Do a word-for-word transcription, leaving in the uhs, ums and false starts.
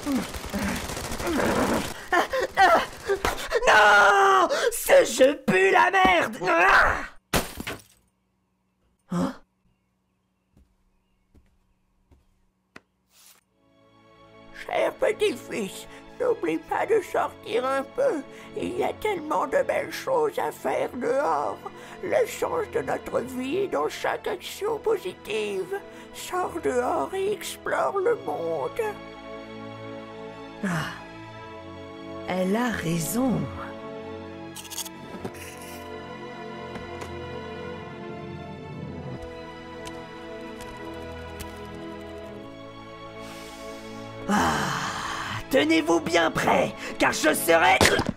Non! Ce jeu pue la merde! Hein? Cher petit-fils, n'oublie pas de sortir un peu. Il y a tellement de belles choses à faire dehors. Le sens de notre vie est dans chaque action positive. Sors dehors et explore le monde. Ah, elle a raison. Ah, tenez-vous bien prêts, car je serai...